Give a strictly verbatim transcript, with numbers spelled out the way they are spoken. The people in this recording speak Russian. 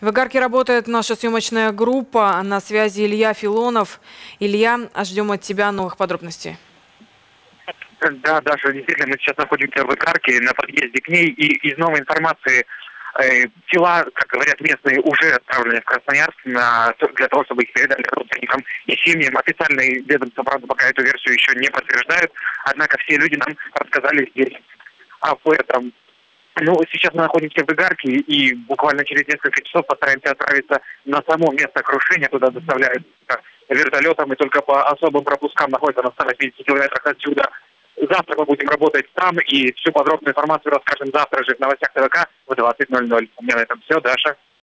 В Игарке работает наша съемочная группа. На связи Илья Филонов. Илья, ждем от тебя новых подробностей. Да, Даша, действительно, мы сейчас находимся в Игарке, на подъезде к ней, и из новой информации э, тела, как говорят местные, уже отправлены в Красноярск на, для того, чтобы их передали родственникам и семьям. Официальные ведомства, правда, пока эту версию еще не подтверждают, однако все люди нам рассказали здесь об этом. Ну, сейчас мы находимся в Игарке, и буквально через несколько часов постараемся отправиться на само место крушения. Туда доставляют вертолетом, и только по особым пропускам находится на ста пятидесяти километрах отсюда. Завтра мы будем работать там, и всю подробную информацию расскажем завтра же в новостях ТВК в двадцать ноль ноль. У меня на этом все, Даша.